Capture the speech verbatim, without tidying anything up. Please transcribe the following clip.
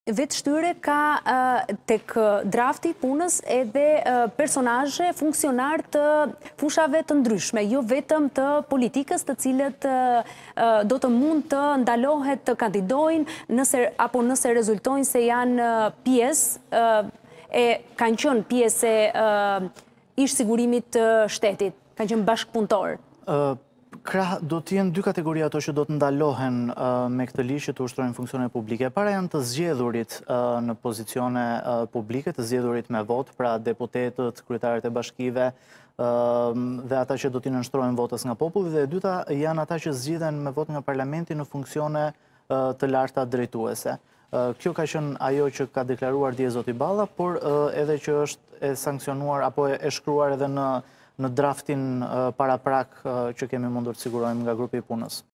vetë shtyre ka tek drafti punës edhe personazhe funksionar të fushave të ndryshme, jo vetëm të politikës, të cilët do të mund të ndalohet të kandidojnë nëse apo nëse rezultojnë se janë pjesë e kanë qenë pjesë e ish sigurimit të shtetit, kanë qenë bashkëpunëtor. Krah, do t'jenë dy kategori ato që do të ndalohen me këtë ligj që të ushtrojnë funksione publike. Para janë të zgjedhurit në pozicione publike, të zgjedhurit me vot, pra deputetët, kryetarët e bashkive dhe ata që do t'i nënshtrojnë votës nga populli, dhe e dyta janë ata që zgjidhen me vot nga parlamenti në funksione të larta drejtuese. Kjo ka qenë ajo që ka deklaruar dje zoti Balla, por edhe që është e sankcionuar apo e shkruar edhe në në draftin para prak që kemi mundur të sigurojmë nga grupi i punës.